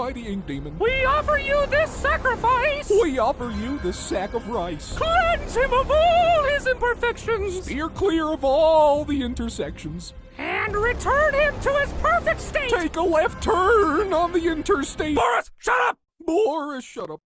by the ink demon. We offer you this sacrifice! We offer you this sack of rice. Cleanse him of all his imperfections! Steer clear of all the intersections. And return him to his perfect state! Take a left turn on the interstate. Boris, shut up! Boris, shut up.